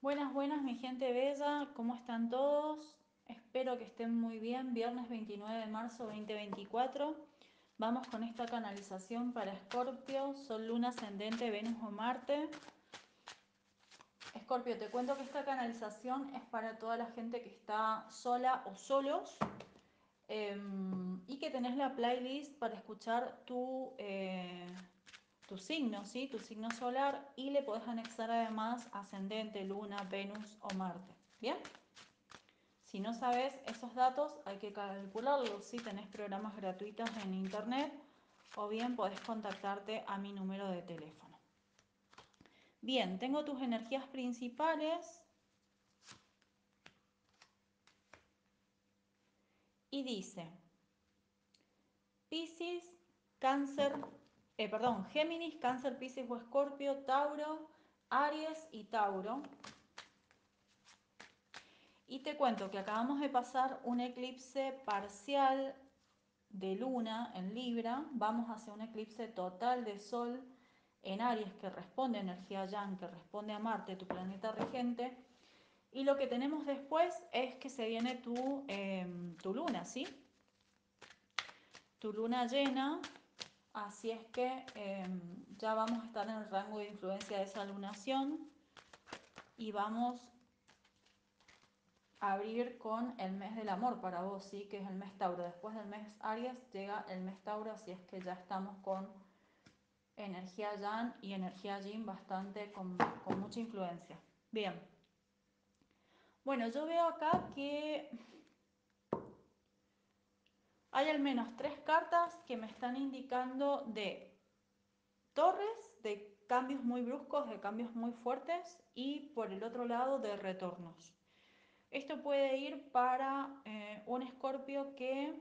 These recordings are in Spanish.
Buenas, buenas, mi gente bella, ¿cómo están todos? Espero que estén muy bien. Viernes 29 de marzo 2024. Vamos con esta canalización para Escorpio, Sol, Luna, Ascendente, Venus o Marte. Escorpio, te cuento que esta canalización es para toda la gente que está sola o solos y que tenés la playlist para escuchar tu signo, ¿sí? Tu signo solar y le podés anexar además ascendente, luna, Venus o Marte. ¿Bien? Si no sabes esos datos hay que calcularlos, si tenés programas gratuitos en internet o bien podés contactarte a mi número de teléfono. Bien, tengo tus energías principales y dice Piscis, Cáncer, Géminis, Cáncer, Piscis o Escorpio, Tauro, Aries y Tauro. Y te cuento que acabamos de pasar un eclipse parcial de luna en Libra, vamos hacia un eclipse total de sol en Aries que responde a energía Yang, que responde a Marte, tu planeta regente. Y lo que tenemos después es que se viene tu luna, ¿sí? Tu luna llena, así es que ya vamos a estar en el rango de influencia de esa lunación y vamos a abrir con el mes del amor para vos, ¿sí? Que es el mes Tauro. Después del mes Aries llega el mes Tauro, así es que ya estamos con energía Yang y energía Yin bastante con mucha influencia. Bien, bueno, yo veo acá que hay al menos tres cartas que me están indicando de torres, de cambios muy bruscos, de cambios muy fuertes y por el otro lado de retornos. Esto puede ir para un escorpio que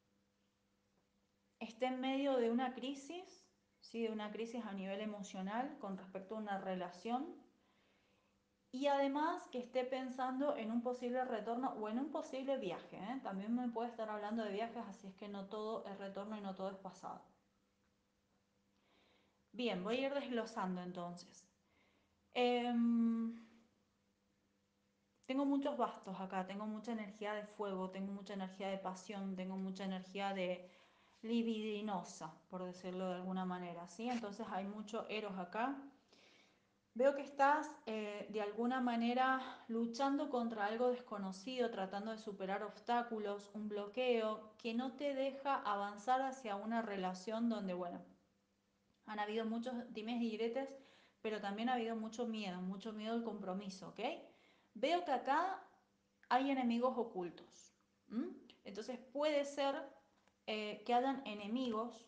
esté en medio de una crisis, ¿sí? De una crisis a nivel emocional con respecto a una relación y además que esté pensando en un posible retorno o en un posible viaje, ¿eh? También me puede estar hablando de viajes, así es que no todo es retorno y no todo es pasado. Bien, voy a ir desglosando entonces. Em, Tengo muchos bastos acá, tengo mucha energía de fuego, tengo mucha energía de pasión, tengo mucha energía de libidinosa, por decirlo de alguna manera, ¿sí? Entonces hay mucho eros acá. Veo que estás de alguna manera luchando contra algo desconocido, tratando de superar obstáculos, un bloqueo que no te deja avanzar hacia una relación donde, bueno, han habido muchos dimes y diretes, pero también ha habido mucho miedo al compromiso, ¿ok? Veo que acá hay enemigos ocultos. ¿M? Entonces puede ser que hayan enemigos,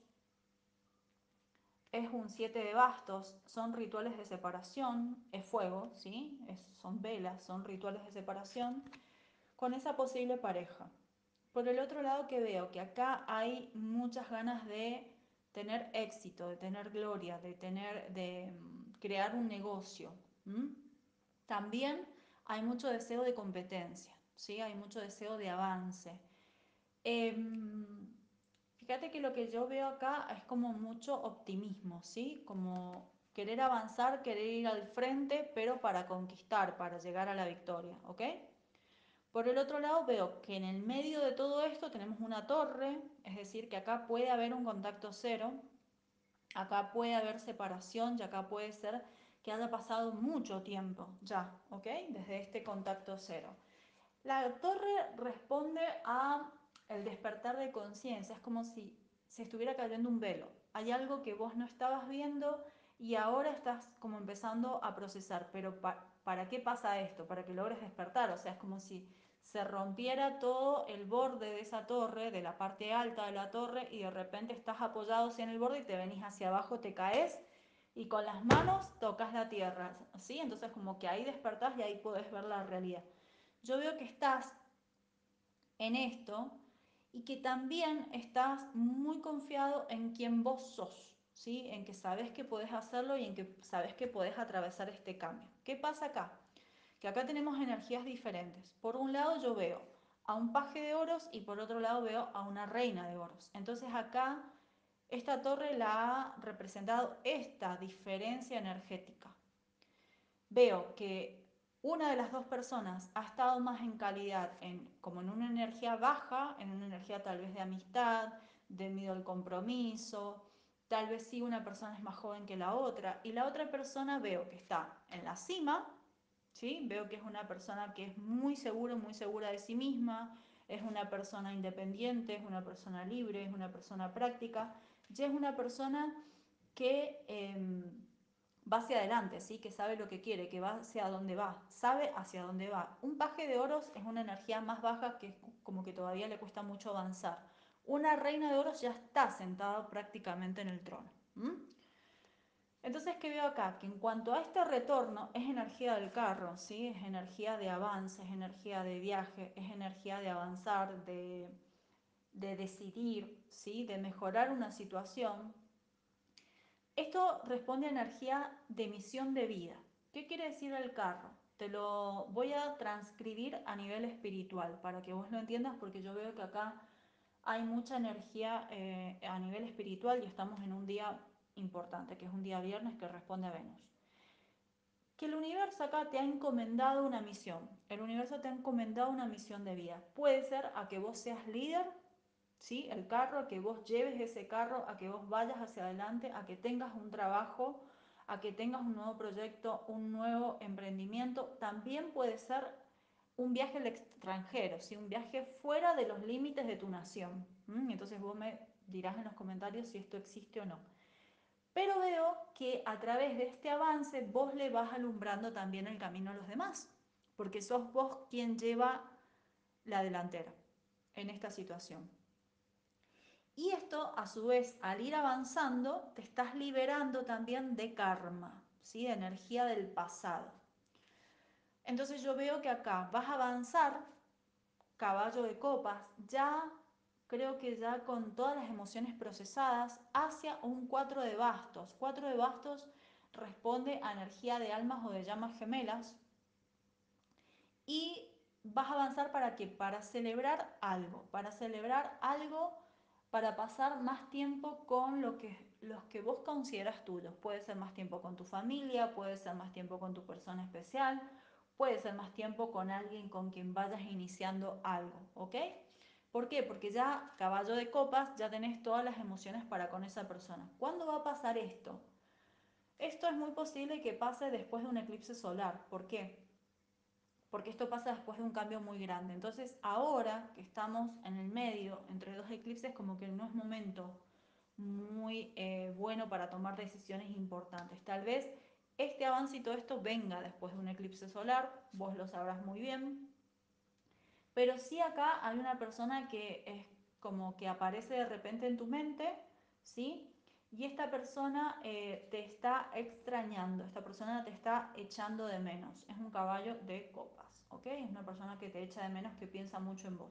es un 7 de bastos, son rituales de separación, es fuego, ¿sí? Son velas, son rituales de separación con esa posible pareja. Por el otro lado que veo que acá hay muchas ganas de tener éxito, de tener gloria, de crear un negocio. ¿M? También hay mucho deseo de competencia, ¿sí? Hay mucho deseo de avance. Em, Fíjate que lo que yo veo acá es como mucho optimismo, ¿sí? Como querer avanzar, querer ir al frente, pero para conquistar, para llegar a la victoria, ¿ok? Por el otro lado veo que en el medio de todo esto tenemos una torre, es decir, que acá puede haber un contacto cero, acá puede haber separación y acá puede ser que haya pasado mucho tiempo ya, ¿ok? Desde este contacto cero. La torre responde a el despertar de conciencia, es como si se estuviera cayendo un velo. Hay algo que vos no estabas viendo y ahora estás como empezando a procesar, pero ¿para qué pasa esto? Para que logres despertar, o sea, es como si se rompiera todo el borde de esa torre, de la parte alta de la torre, y de repente estás apoyado hacia en el borde y te venís hacia abajo, te caes y con las manos tocas la tierra, ¿sí? Entonces como que ahí despertás y ahí podés ver la realidad. Yo veo que estás en esto y que también estás muy confiado en quien vos sos, ¿sí? En que sabes que podés hacerlo y en que sabes que podés atravesar este cambio. ¿Qué pasa acá? Que acá tenemos energías diferentes. Por un lado yo veo a un paje de oros y por otro lado veo a una reina de oros. Entonces acá esta torre la ha representado esta diferencia energética. Veo que una de las dos personas ha estado más en calidad, como en una energía baja, en una energía tal vez de amistad, de miedo al compromiso, tal vez sí una persona es más joven que la otra, y la otra persona veo que está en la cima, ¿sí? Veo que es una persona que es muy segura de sí misma, es una persona independiente, es una persona libre, es una persona práctica, y es una persona que va hacia adelante, ¿sí? Que sabe lo que quiere, que va hacia dónde va, sabe hacia dónde va. Un paje de oros es una energía más baja que es como que todavía le cuesta mucho avanzar. Una reina de oros ya está sentada prácticamente en el trono. ¿Mm? Entonces, ¿qué veo acá? Que en cuanto a este retorno, es energía del carro, ¿sí? Es energía de avance, es energía de viaje, es energía de avanzar, de decidir, ¿sí? De mejorar una situación. Esto responde a energía de misión de vida. ¿Qué quiere decir el carro? Te lo voy a transcribir a nivel espiritual para que vos lo entiendas porque yo veo que acá hay mucha energía a nivel espiritual y estamos en un día importante, que es un día viernes que responde a Venus. Que el universo acá te ha encomendado una misión. El universo te ha encomendado una misión de vida. Puede ser a que vos seas líder, ¿sí? El carro, a que vos lleves ese carro, a que vos vayas hacia adelante, a que tengas un trabajo, a que tengas un nuevo proyecto, un nuevo emprendimiento. También puede ser un viaje al extranjero, ¿sí? Un viaje fuera de los límites de tu nación. Entonces vos me dirás en los comentarios si esto existe o no. Pero veo que a través de este avance vos le vas alumbrando también el camino a los demás, porque sos vos quien lleva la delantera en esta situación. Y esto, a su vez, al ir avanzando, te estás liberando también de karma, ¿sí? De energía del pasado. Entonces yo veo que acá vas a avanzar, caballo de copas, ya creo que ya con todas las emociones procesadas, hacia un 4 de bastos. 4 de bastos responde a energía de almas o de llamas gemelas. Y vas a avanzar para qué? Para celebrar algo, para pasar más tiempo con los que vos consideras tuyos. Puede ser más tiempo con tu familia, puede ser más tiempo con tu persona especial, puede ser más tiempo con alguien con quien vayas iniciando algo, ¿ok? ¿Por qué? Porque ya caballo de copas, ya tenés todas las emociones para con esa persona. ¿Cuándo va a pasar esto? Esto es muy posible que pase después de un eclipse solar. ¿Por qué? Porque esto pasa después de un cambio muy grande. Entonces, ahora que estamos en el medio, entre dos eclipses, como que no es momento muy bueno para tomar decisiones importantes. Tal vez este avance y todo esto venga después de un eclipse solar, vos lo sabrás muy bien, pero sí acá hay una persona que es como que aparece de repente en tu mente, ¿sí? Y esta persona te está extrañando, esta persona te está echando de menos. Es un caballo de copas, ¿ok? Es una persona que te echa de menos, que piensa mucho en vos.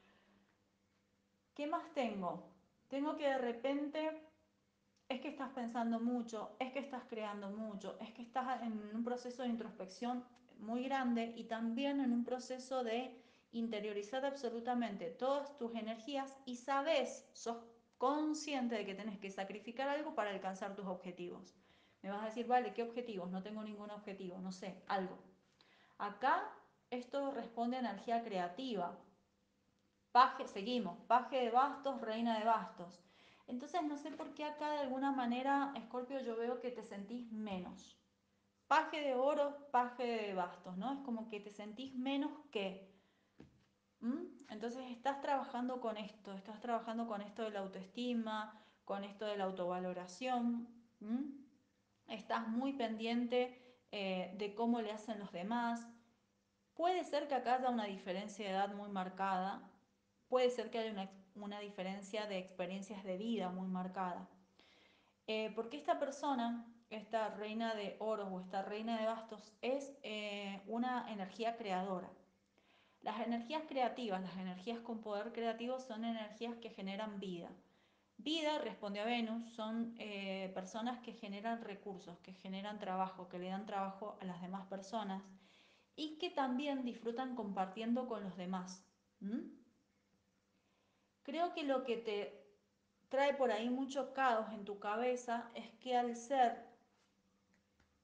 ¿Qué más tengo? Tengo que de repente es que estás pensando mucho, es que estás creando mucho, es que estás en un proceso de introspección muy grande y también en un proceso de interiorizar absolutamente todas tus energías y sabes, sos consciente de que tenés que sacrificar algo para alcanzar tus objetivos. Me vas a decir, vale, ¿qué objetivos? No tengo ningún objetivo, no sé, algo. Acá esto responde a energía creativa, paje, seguimos, paje de bastos, reina de bastos. Entonces no sé por qué acá de alguna manera, Escorpio, yo veo que te sentís menos. Paje de oro, paje de bastos, ¿no? Es como que te sentís menos que. ¿Mm? Entonces estás trabajando con esto, estás trabajando con esto de la autoestima, con esto de la autovaloración. ¿Mm? Estás muy pendiente de cómo le hacen los demás. Puede ser que acá haya una diferencia de edad muy marcada, puede ser que haya una diferencia de experiencias de vida muy marcada. Porque esta persona, esta reina de oros o esta reina de bastos, es una energía creadora. Las energías creativas, las energías con poder creativo son energías que generan vida. Vida, responde a Venus, son personas que generan recursos, que generan trabajo, que le dan trabajo a las demás personas y que también disfrutan compartiendo con los demás. ¿Mm? Creo que lo que te trae por ahí mucho caos en tu cabeza es que al ser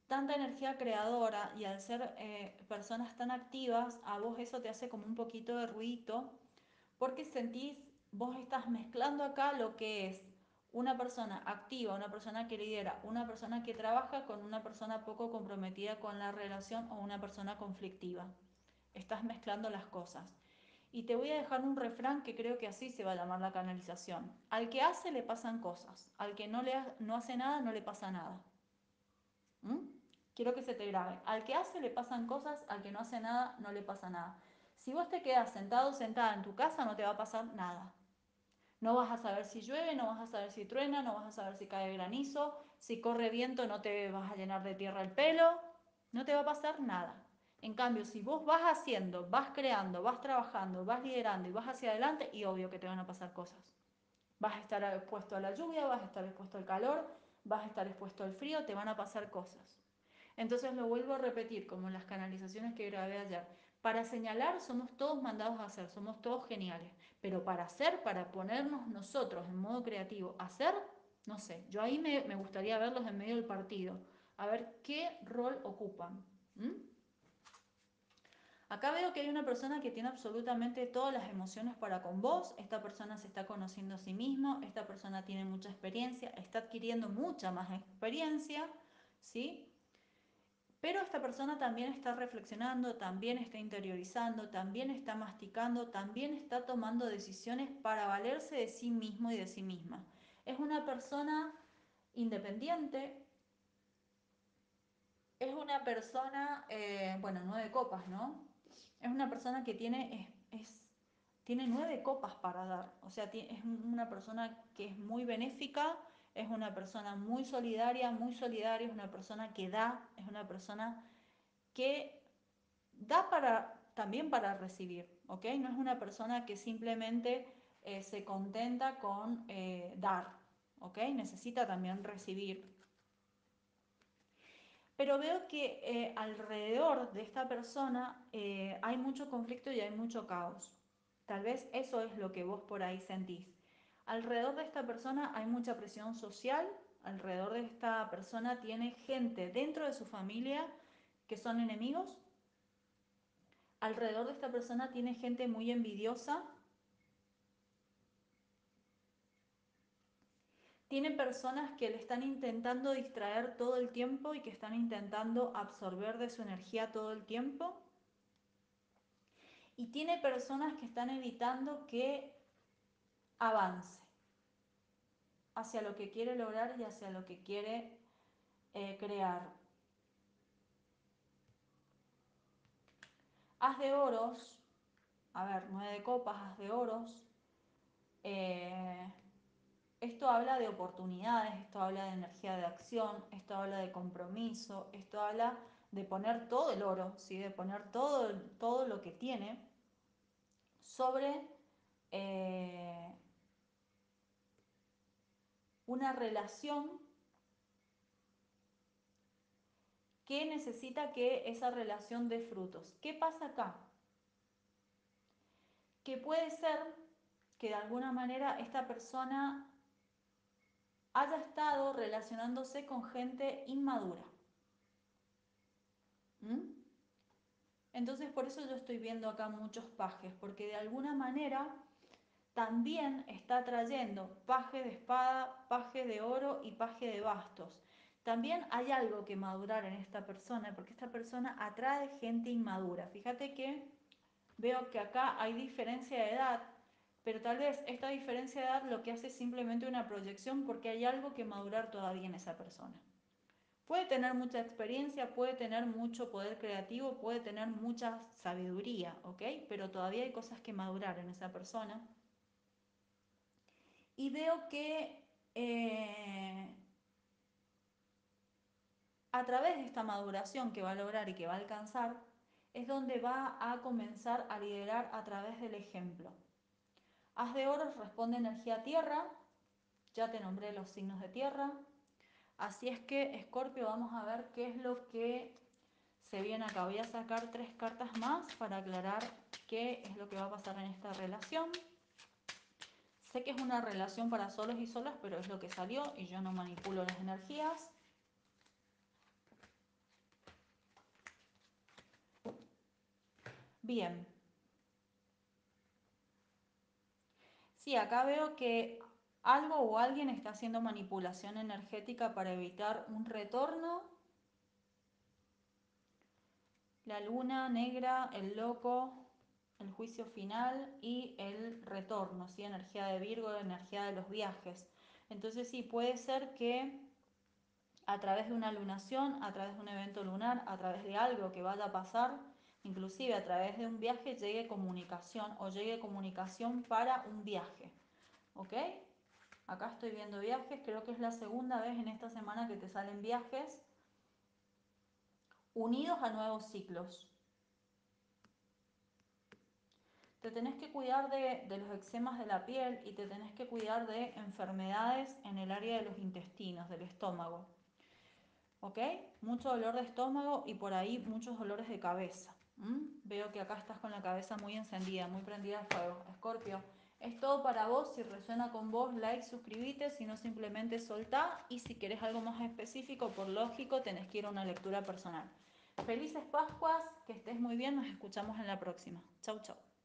tanta energía creadora y al ser personas tan activas, a vos eso te hace como un poquito de ruidito porque sentís, vos estás mezclando acá lo que es una persona activa, una persona que lidera, una persona que trabaja con una persona poco comprometida con la relación o una persona conflictiva. Estás mezclando las cosas. Y te voy a dejar un refrán que creo que así se va a llamar la canalización. Al que hace le pasan cosas, al que no hace nada no le pasa nada. ¿Mm? Quiero que se te grabe. Al que hace le pasan cosas, al que no hace nada no le pasa nada. Si vos te quedas sentado o sentada en tu casa no te va a pasar nada. No vas a saber si llueve, no vas a saber si truena, no vas a saber si cae granizo, si corre viento no te vas a llenar de tierra el pelo, no te va a pasar nada. En cambio, si vos vas haciendo, vas creando, vas trabajando, vas liderando y vas hacia adelante, y obvio que te van a pasar cosas. Vas a estar expuesto a la lluvia, vas a estar expuesto al calor, vas a estar expuesto al frío, te van a pasar cosas. Entonces lo vuelvo a repetir, como en las canalizaciones que grabé ayer. Para señalar somos todos mandados a hacer, somos todos geniales. Pero para hacer, para ponernos nosotros en modo creativo, hacer, no sé, yo ahí me gustaría verlos en medio del partido, a ver qué rol ocupan. ¿Mm? Acá veo que hay una persona que tiene absolutamente todas las emociones para con vos, esta persona se está conociendo a sí mismo, esta persona tiene mucha experiencia, está adquiriendo mucha más experiencia, ¿sí? Pero esta persona también está reflexionando, también está interiorizando, también está masticando, también está tomando decisiones para valerse de sí mismo y de sí misma. Es una persona independiente, es una persona, bueno, 9 copas, ¿no? Es una persona que tiene 9 copas para dar, o sea, es una persona que es muy benéfica, es una persona muy solidaria, es una persona que da, es una persona que da también para recibir, ¿ok? No es una persona que simplemente se contenta con dar, ¿ok? Necesita también recibir. Pero veo que alrededor de esta persona hay mucho conflicto y hay mucho caos. Tal vez eso es lo que vos por ahí sentís. Alrededor de esta persona hay mucha presión social, alrededor de esta persona tiene gente dentro de su familia que son enemigos. Alrededor de esta persona tiene gente muy envidiosa, tiene personas que le están intentando distraer todo el tiempo y que están intentando absorber de su energía todo el tiempo. Y tiene personas que están evitando que avance hacia lo que quiere lograr y hacia lo que quiere crear. Haz de oros, a ver, 9 copas, haz de oros. Eh, Esto habla de oportunidades, esto habla de energía de acción, esto habla de compromiso, esto habla de poner todo el oro, ¿sí? De poner todo lo que tiene sobre eh, una relación que necesita que esa relación dé frutos. ¿Qué pasa acá? Que puede ser que de alguna manera esta persona haya estado relacionándose con gente inmadura. ¿Mm? Entonces por eso yo estoy viendo acá muchos pajes, porque de alguna manera también está trayendo paje de espada, paje de oro y paje de bastos. También hay algo que madurar en esta persona, porque esta persona atrae gente inmadura. Fíjate que veo que acá hay diferencia de edad, pero tal vez esta diferencia de edad lo que hace es simplemente una proyección porque hay algo que madurar todavía en esa persona. Puede tener mucha experiencia, puede tener mucho poder creativo, puede tener mucha sabiduría, ¿ok? Pero todavía hay cosas que madurar en esa persona. Y veo que a través de esta maduración que va a lograr y que va a alcanzar, es donde va a comenzar a liderar a través del ejemplo. Haz de oros responde energía tierra, ya te nombré los signos de tierra, así es que Escorpio, vamos a ver qué es lo que se viene acá. Voy a sacar 3 cartas más para aclarar qué es lo que va a pasar en esta relación. Sé que es una relación para solos y solas, pero es lo que salió y yo no manipulo las energías. Bien. Sí, acá veo que algo o alguien está haciendo manipulación energética para evitar un retorno. La luna negra, el loco, el juicio final y el retorno, ¿sí? Energía de Virgo, energía de los viajes. Entonces sí, puede ser que a través de una lunación, a través de un evento lunar, a través de algo que vaya a pasar, inclusive a través de un viaje llegue comunicación o llegue comunicación para un viaje, ¿ok? Acá estoy viendo viajes, creo que es la segunda vez en esta semana que te salen viajes unidos a nuevos ciclos. Te tenés que cuidar de los eczemas de la piel y te tenés que cuidar de enfermedades en el área de los intestinos, del estómago. ¿Ok? Mucho dolor de estómago y por ahí muchos dolores de cabeza. Veo que acá estás con la cabeza muy encendida, muy prendida a fuego. Escorpio, es todo para vos. Si resuena con vos, like, suscríbete. Si no, simplemente soltá. Y si querés algo más específico, por lógico, tenés que ir a una lectura personal. Felices Pascuas, que estés muy bien. Nos escuchamos en la próxima. Chau, chau.